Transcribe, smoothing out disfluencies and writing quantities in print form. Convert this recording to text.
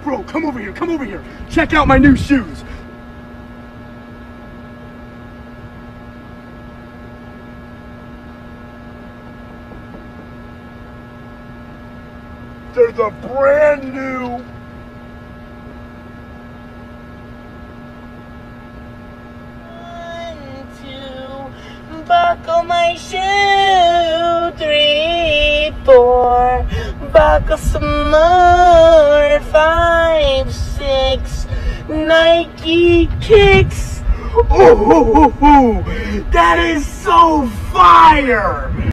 bro, come over here, come over here. Check out my new shoes. They're the brand new. Buckle my shoe, 3, 4. Buckle some more, 5, 6. Nike kicks. Oh, that is so fire!